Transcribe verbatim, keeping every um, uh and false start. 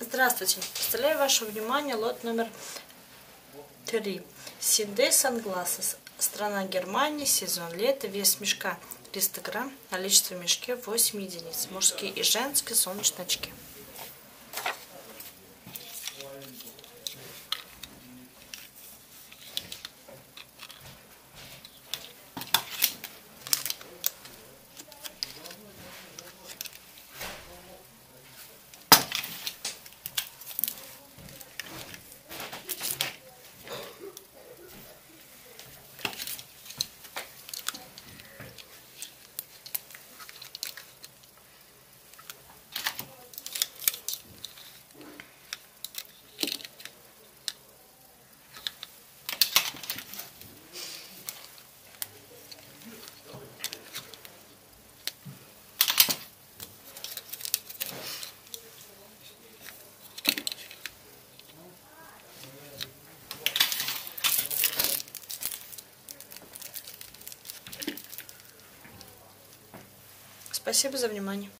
Здравствуйте! Представляю ваше внимание лот номер три. Синде Sunglasses. Страна Германия, сезон лето, вес мешка триста грамм, количество в мешке восемь единиц. Мужские и женские солнечные очки. Спасибо за внимание.